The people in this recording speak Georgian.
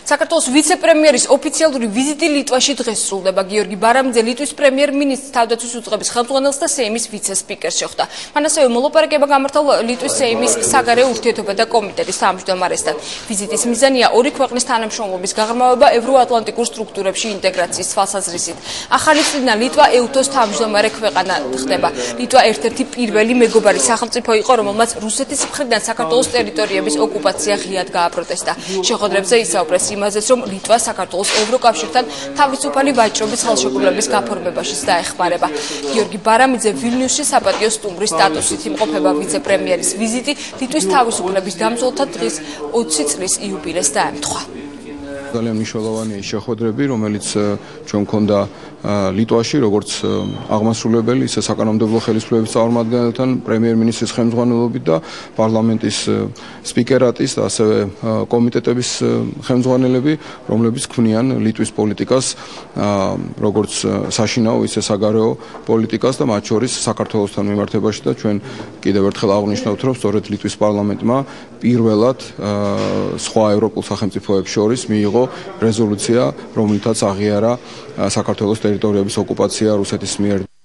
საქართველოს ვიცე-პრემიერის ოფიციალური ვიზიტი ლიტვაში დღეს სრულდება. გიორგი ბარამიძე ლიტვის პრემიერ-მინისტრს, თავდაცვის უწყების ხელმძღვანელს და სეიმის ვიცე-სპიკერს შეხვდა. მან ასევე მოლაპარაკება გამართლა ლიტვის სეიმის საგარეო ურთიერთობათა კომიტეტის თავმჯდომარესთან. ვიზიტის მიზანია ორი ქვეყნის თანამშრომლობის გაღრმავება ევროატლანტიკურ სტრუქტურებში ინტეგრაციის თვალსაზრისით. ახალი წლინა ლიტვა ეუთოს თავმჯდომარე ქვეყანა ხდება. ლიტვა ერთ-ერთი პირველი მეგობარი სახელმწიფო იყო, რომელმაც რუსეთის მხრიდან საქართველოს ტერიტორიების ოკუპაცია ღიად გააპროტესტა. შეხვედრებზე ისაუბრეს იმაზეც, რომ ლიტვა საქართველოს ევროკავშირთან თავისუფალი ვაჭრობის ხელშეკრულების გაფორმებაშიც დაეხმარება. გიორგი ბარამიძე ვილნიუსში საპატიო სტუმრის სტატუსით იმყოფება. ვიცე-პრემიერის ვიზიტი ლიტვის თავისუფლების დამცველთა დღის 20 წლის იუბილეს დაემთხვა. ძალიან მნიშვნელოვანი შეხვედრები, რომელიც ჩვენ მქონდა ლიტვაში, როგორც აღმასრულებელი, ისე საკანონმდებლო ხელისუფლების წარმომადგენელთან, პრემიერ-მინისტრის ხელმძღვანელობით და პარლამენტის სპიკერატის და ასევე კომიტეტების ხელმძღვანელები, რომლებიც ქმნიან ლიტვის პოლიტიკას, როგორც საშინაო, ისე საგარეო პოლიტიკას და მათ შორის საქართველოსთან მიმართებაში და ჩვენ კიდევ ერთხელ აღვნიშნავთ, რომ სწორედ ლიტვის პარლამენტმა პირველად სხვა ევროპულ სახელმწიფოებს შორის მიიღო რეზოლუცია, რომლითაც აღიარა საქართველოს ტერიტორიების ოკუპაცია რუსეთის მიერ.